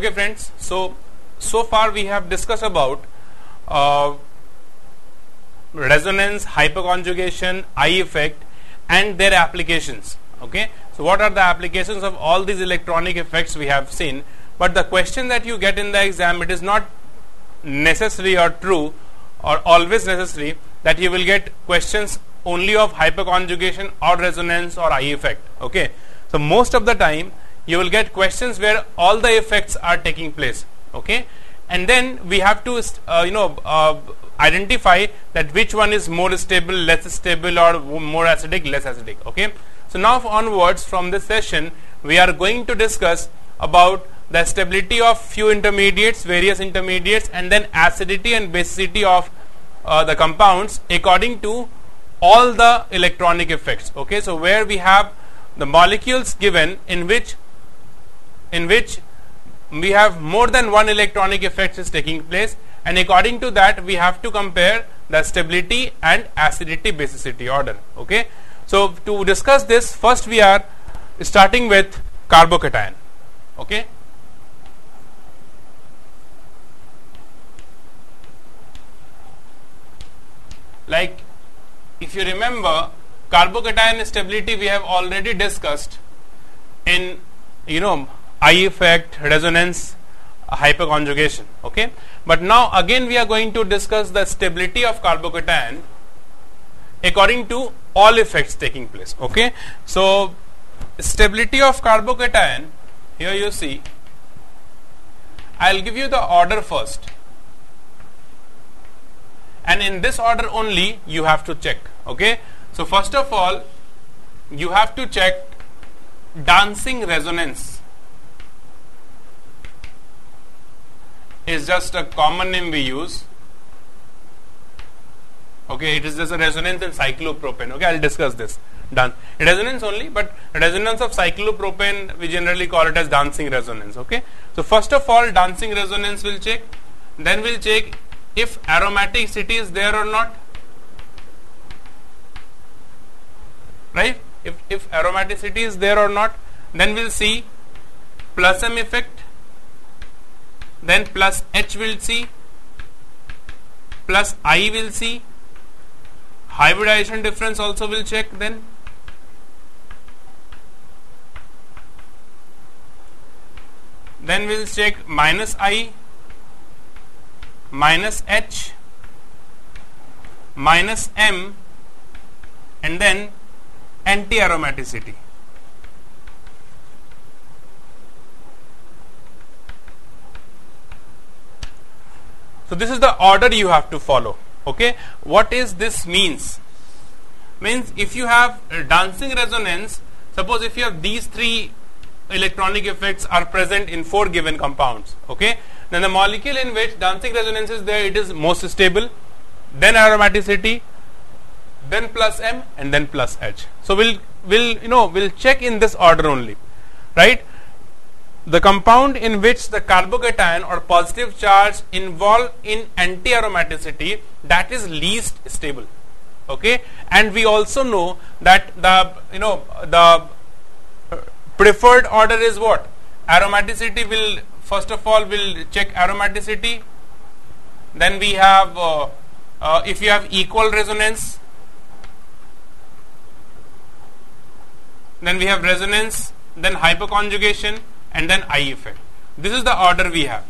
Okay friends, so far we have discussed about resonance, hyperconjugation, I effect and their applications. Okay, so what are the applications of all these electronic effects we have seen, but the question that you get in the exam, it is not necessary or true or always necessary that you will get questions only of hyperconjugation or resonance or I effect. Okay, so most of the time you will get questions where all the effects are taking place. Okay, and then we have to identify that which one is more stable, less stable, or more acidic, less acidic. Okay, so now onwards from this session we are going to discuss about the stability of few intermediates, various intermediates, and then acidity and basicity of the compounds according to all the electronic effects. Okay, so where we have the molecules given in which we have more than one electronic effect is taking place, and according to that we have to compare the stability and acidity basicity order. Okay, so to discuss this, first we are starting with carbocation. Okay, like if you remember, carbocation stability we have already discussed in I effect, resonance, hyperconjugation. Okay, but now again we are going to discuss the stability of carbocation according to all effects taking place. Okay, so stability of carbocation, here you see, I will give you the order first, and in this order only you have to check. Okay, so first of all you have to check dancing resonance. Is just a common name we use. Okay, it is just a resonance in cyclopropane. Okay, I will discuss this. Done. Resonance only, but resonance of cyclopropane we generally call it as dancing resonance. Okay, so first of all dancing resonance will check, then we'll check if aromaticity is there or not. Right? If aromaticity is there or not, then we'll see plus M effect, then plus H will see, plus I will see, hybridization difference also will check, then we'll check minus I, minus H, minus M, and then anti-aromaticity. So this is the order you have to follow. Okay, what is this means? Means if you have dancing resonance, suppose if you have these three electronic effects are present in 4 given compounds. Okay, then the molecule in which dancing resonance is there, it is most stable, then aromaticity, then plus M, and then plus H. So we'll check in this order only, right? The compound in which the carbocation or positive charge involved in anti-aromaticity, that is least stable. Okay, and we also know that the preferred order is what? Aromaticity will first of all will check aromaticity, then we have if you have equal resonance, then we have resonance, then hyperconjugation, and then I effect. This is the order we have.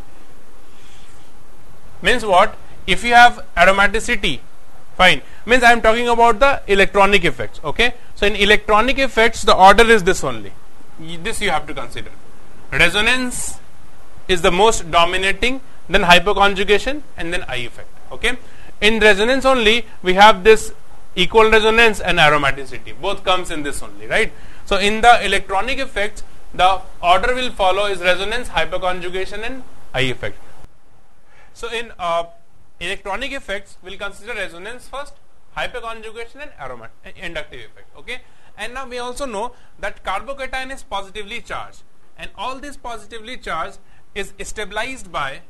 Means what? If you have aromaticity, fine. Means I am talking about the electronic effects. Okay, so in electronic effects the order is this only. This you have to consider. Resonance is the most dominating, then hyperconjugation, and then I effect. Okay, in resonance only we have this equal resonance and aromaticity, both comes in this only, right? So in the electronic effects the order will follow is resonance, hyperconjugation, and I effect. So in electronic effects we'll consider resonance first, hyperconjugation, and inductive effect. Okay, and now we also know that carbocation is positively charged, and all this positively charged is stabilized by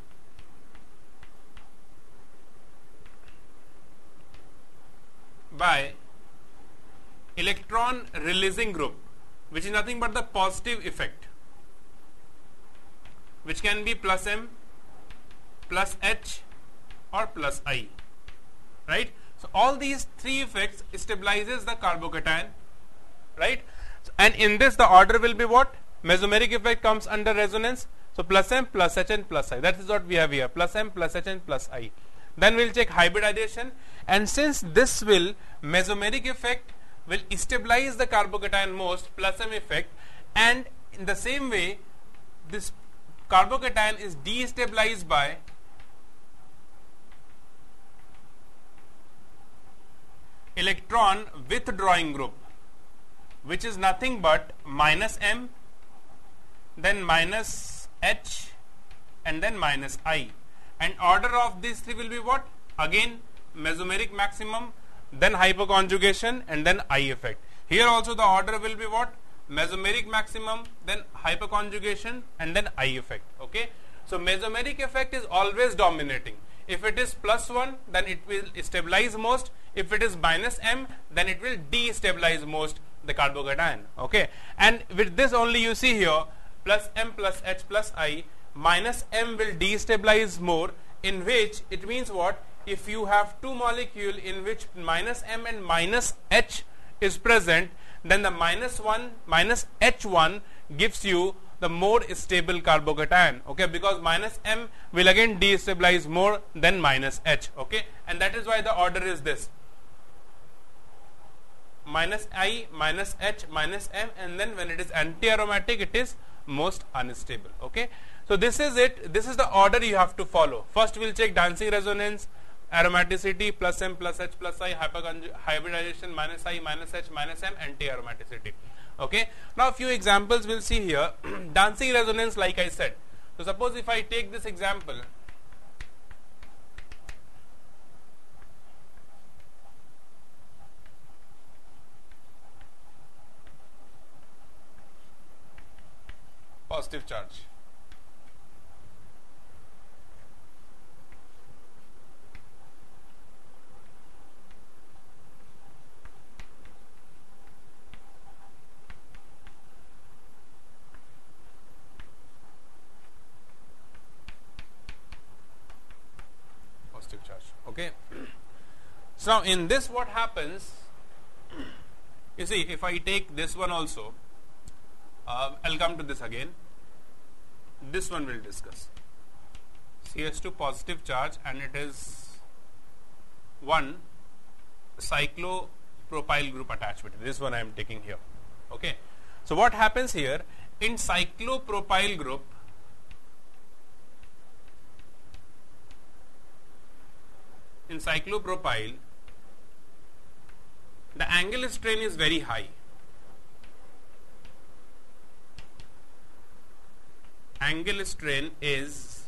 electron releasing group, which is nothing but the positive effect. which can be plus M, plus H, or plus I, right? So all these three effects stabilizes the carbocation, right? And in this the order will be what? Mesomeric effect comes under resonance. So plus M, plus H, and plus I. That is what we have here. Plus M, plus H, and plus I. Then we will check hybridization, and since this will mesomeric effect will stabilize the carbocation most, plus M effect, and in the same way this carbocation is destabilized by electron withdrawing group, which is nothing but minus M, then minus H, and then minus I. And order of these three will be what? Again mesomeric maximum, then hyperconjugation, and then I effect. Here also the order will be what? Mesomeric maximum, then hyperconjugation, and then I effect. Okay. So mesomeric effect is always dominating. If it is plus 1, then it will stabilize most. If it is minus M, then it will destabilize most the carbocation. Okay. And with this only you see here plus M plus H plus I, minus M will destabilize more, in which it means what? If you have two molecules in which minus M and minus H is present, then the minus 1 minus H1 gives you the more stable carbocation. Okay, because minus M will again destabilize more than minus H. Okay, and that is why the order is this: minus I, minus H, minus M, and then when it is anti-aromatic, it is most unstable. Okay, so this is it. This is the order you have to follow. First we will check dancing resonance, aromaticity, plus M plus H plus I, hybridization, minus I, minus H, minus M, anti-aromaticity. Okay. Now a few examples we'll see here. Dancing resonance, like I said. So suppose if I take this example, positive charge. Positive charge. Okay. So now in this what happens, you see, if I take this one also, I'll come to this again. This one we'll discuss. CS2 positive charge, and it is one cyclopropyl group attached with it. This one I am taking here. Okay. So what happens here in cyclopropyl group? In cyclopropyl, the angle strain is very high. Angle strain is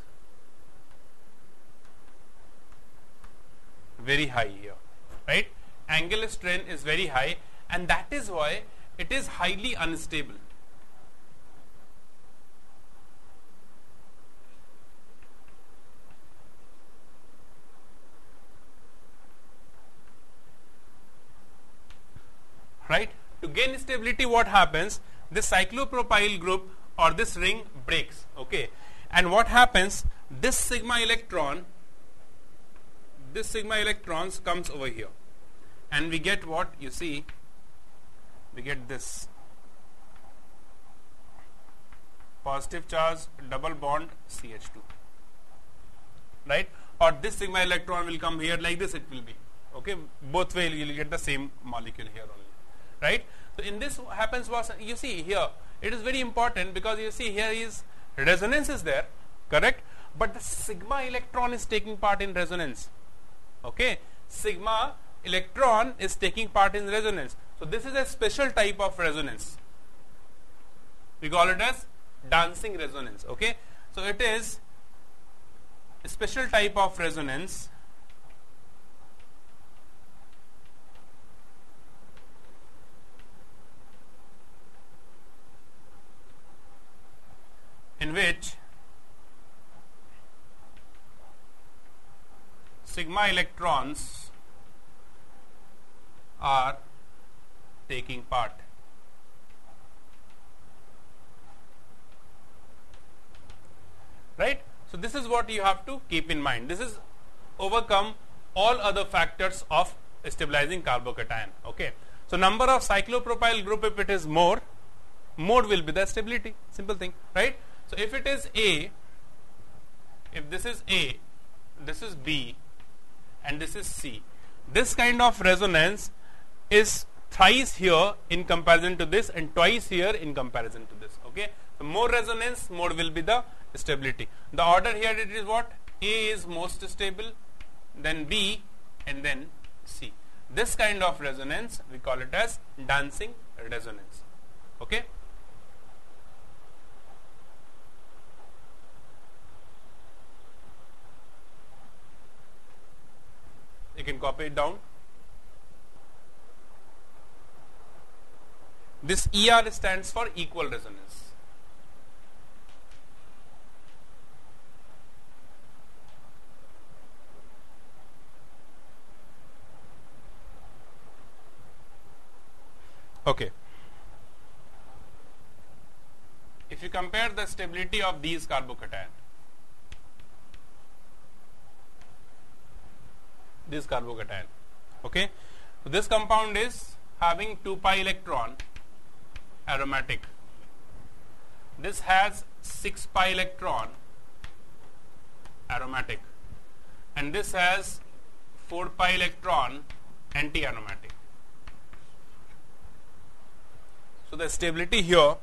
very high here, right? Angle strain is very high, and that is why it is highly unstable. Right? To gain stability, what happens? This cyclopropyl group or this ring breaks. Okay, and what happens? This sigma electrons comes over here, and we get what you see. We get this positive charge double bond CH2, right? Or this sigma electron will come here like this. It will be okay. Both way you will get the same molecule here only, right? So in this happens was, you see here, it is very important because you see here is resonance is there, correct? But the sigma electron is taking part in resonance. Okay, sigma electron is taking part in resonance. So this is a special type of resonance. We call it as dancing resonance. Okay, so it is a special type of resonance in which sigma electrons are taking part. right? So this is what you have to keep in mind. This is overcome all other factors of stabilizing carbocation. Okay. So number of cyclopropyl group, if it is more, mode will be the stability. Simple thing, right? So if it is A, if this is A, this is B, and this is C, this kind of resonance is thrice here in comparison to this and twice here in comparison to this. Okay. So more resonance, mode will be the stability. The order here it is what? A is most stable, then B, and then C. This kind of resonance we call it as dancing resonance. Okay. You can copy it down. This ER stands for equal resonance. Okay. If you compare the stability of these carbocation, okay, so this compound is having 2 pi electron, aromatic. This has 6 pi electron, aromatic, and this has 4 pi electron, anti-aromatic. So the stability here,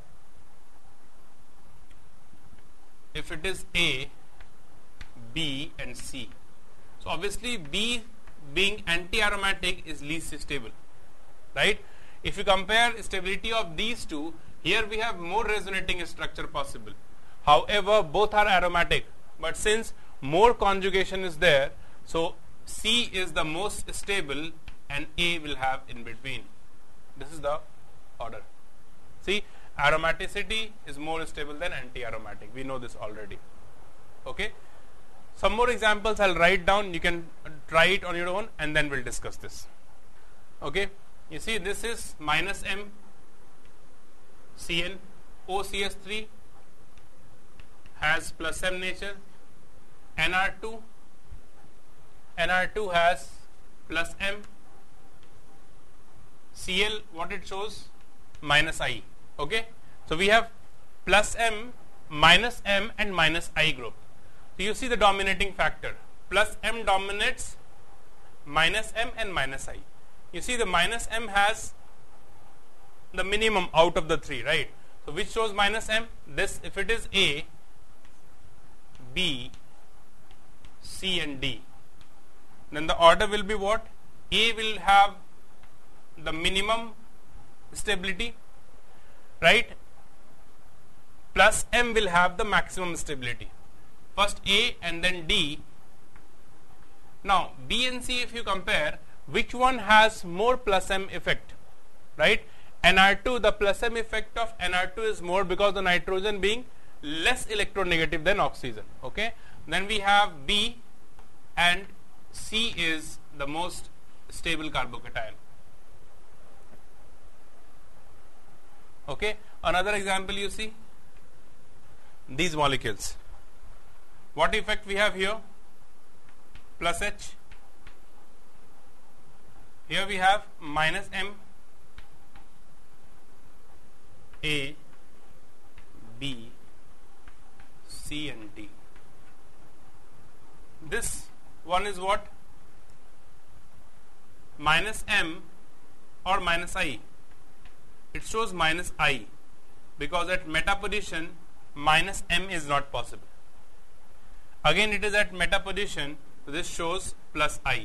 if it is A, B and C, so obviously B being anti-aromatic is least stable, right? If you compare stability of these two, here we have more resonating structure possible. However, both are aromatic, but since more conjugation is there, so C is the most stable and A will have in between. This is the order. See, aromaticity is more stable than anti-aromatic. We know this already. Okay. Some more examples I'll write down. You can try it on your own and then we'll discuss this. Okay. You see, this is minus M CN OCS3 has plus M nature. NR2 has plus M. Cl, what it shows? Minus I. Okay. So we have plus M, minus M and minus I group. So you see the dominating factor. Plus M dominates minus M and minus I. You see the minus M has the minimum out of the three, right? So which shows minus M? This, if it is A, B, C and D, then the order will be what? A will have the minimum stability, right? Plus M will have the maximum stability. First A and then D. Now B and C, if you compare, which one has more plus M effect, right? NR2, the plus M effect of NR2 is more because the nitrogen being less electronegative than oxygen. Okay. Then we have B and C is the most stable carbocation. Okay. Another example you see, these molecules. What effect we have here? Plus H. Here we have minus M, A, B, C and D. This one is what? Minus M or minus I. It shows minus I because at meta position minus M is not possible. Again it is at meta position, so this shows plus I.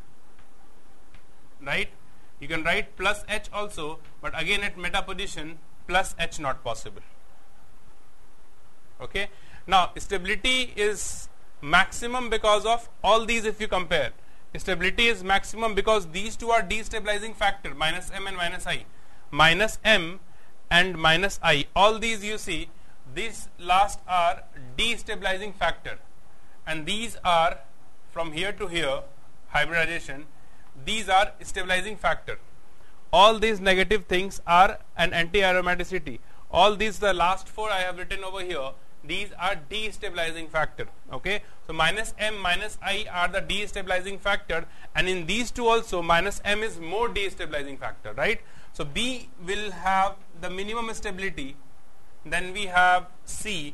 Right? You can write plus H also, but again at meta position plus H not possible. Okay. Now stability is maximum because of all these. If you compare, stability is maximum because these two are destabilizing factor, minus M and minus I. Minus M and minus I, all these you see, these last are destabilizing factor, and these are from here to here hybridization. These are stabilizing factor. All these negative things are an anti-aromaticity. All these, the last four I have written over here, these are destabilizing factor. Okay, so minus m minus I are the destabilizing factor, and in these two also minus m is more destabilizing factor, right? So B will have the minimum stability, then we have C,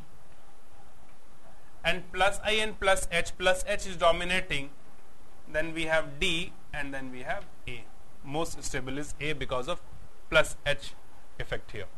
and plus I and plus H is dominating, then we have D, and then we have A. Most stable is A because of plus H effect here.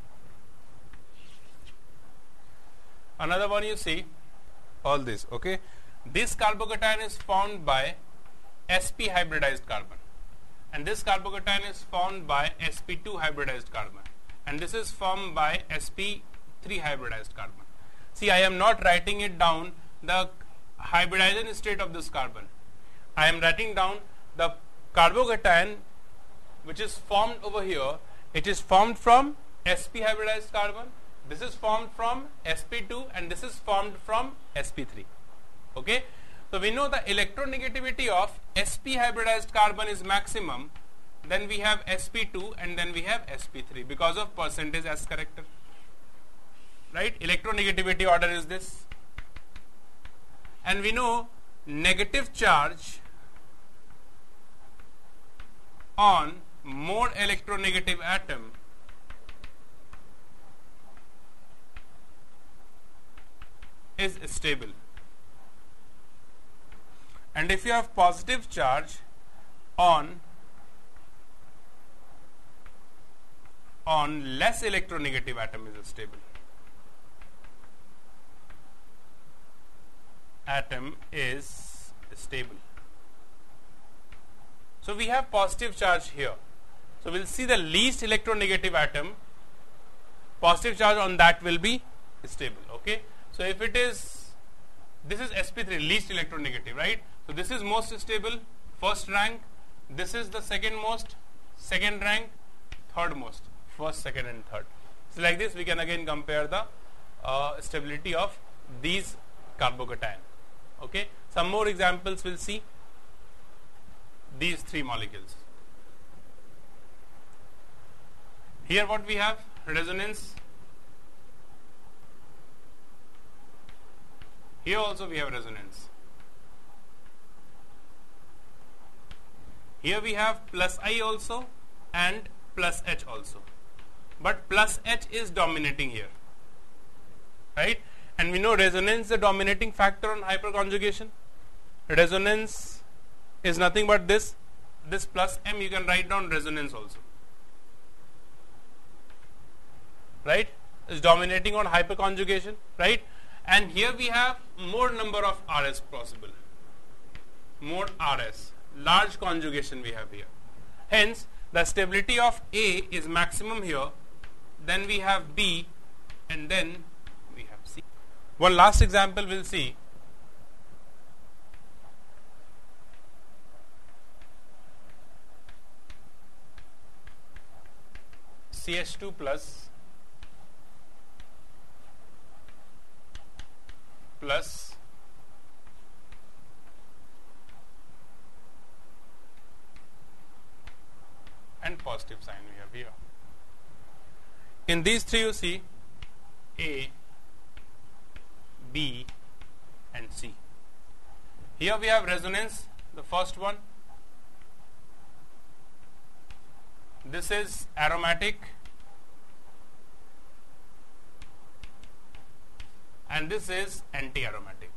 Another one, you see all this. Okay, this carbocation is formed by sp hybridized carbon, and this carbocation is formed by sp2 hybridized carbon, and this is formed by sp3 hybridized carbon. See, I am not writing it down the hybridization state of this carbon. I am writing down the carbocation which is formed over here. It is formed from sp hybridized carbon, this is formed from sp2, and this is formed from sp3. Okay, so we know the electronegativity of sp hybridized carbon is maximum, then we have sp2, and then we have sp3 because of percentage as character, right? Electronegativity order is this, and we know negative charge on more electronegative atom is stable, and if you have positive charge on less electronegative atom is stable. Atom is stable. So we have positive charge here. So we will see the least electronegative atom, positive charge on that will be stable. Okay. So if it is, this is sp3, least electronegative, right? So this is most stable, first rank. This is the second most, second rank, third most, first, second, and third. So like this, we can again compare the stability of these carbocation. Okay. Some more examples we'll see. These three molecules. Here what we have, resonance. Here also we have resonance. Here we have plus I also and plus H also, but plus H is dominating here, right? And we know resonance is the dominating factor on hyperconjugation. Resonance is nothing but this plus M, you can write down resonance also, right? Is dominating on hyperconjugation, right? And here we have more number of RS possible, more RS, large conjugation we have here. Hence, the stability of A is maximum here, then we have B, and then we have C. One last example we'll see. CH2 plus and positive sign we have here. In these three you see A, B, and C. Here we have resonance, the first one. This is aromatic, and this is anti-aromatic.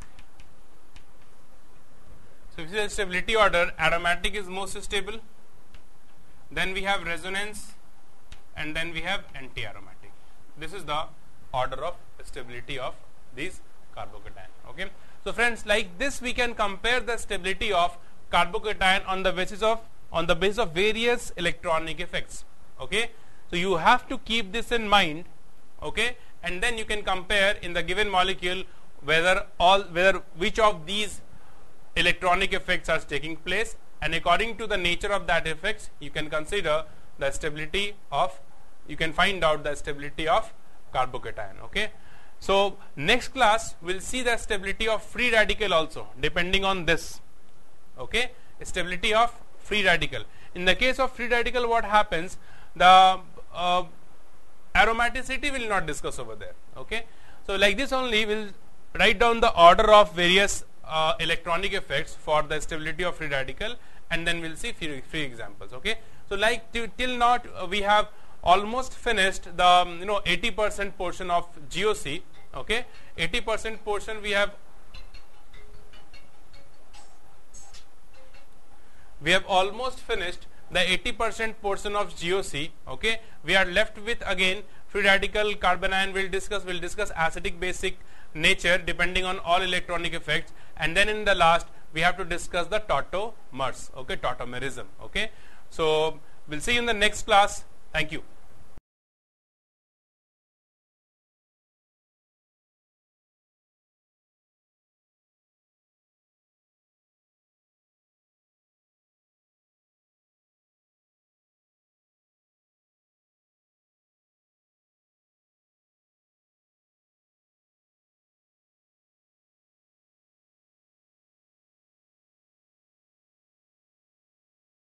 So if you see the stability order, aromatic is most stable, then we have resonance, and then we have anti-aromatic. This is the order of stability of these carbocation. Okay. So friends, like this we can compare the stability of carbocation on the basis of various electronic effects. Okay. So you have to keep this in mind. Okay. And then you can compare in the given molecule whether which of these electronic effects are taking place, and according to the nature of that effects you can consider the stability of, you can find out the stability of carbocation. Okay. So next class we'll see the stability of free radical also, depending on this. Okay. Stability of free radical. In the case of free radical, what happens, the aromaticity will not discuss over there. Okay. So like this only we'll write down the order of various electronic effects for the stability of free radical, and then we'll see few examples. Okay. So like till now we have almost finished the 80% portion of GOC. Okay, 80% portion we have almost finished the 80% portion of GOC. Okay, we are left with again free radical, carbanion. We'll discuss acidic basic nature depending on all electronic effects, and then in the last we have to discuss the tautomers. Okay, tautomerism. Okay, so we'll see you in the next class. Thank you.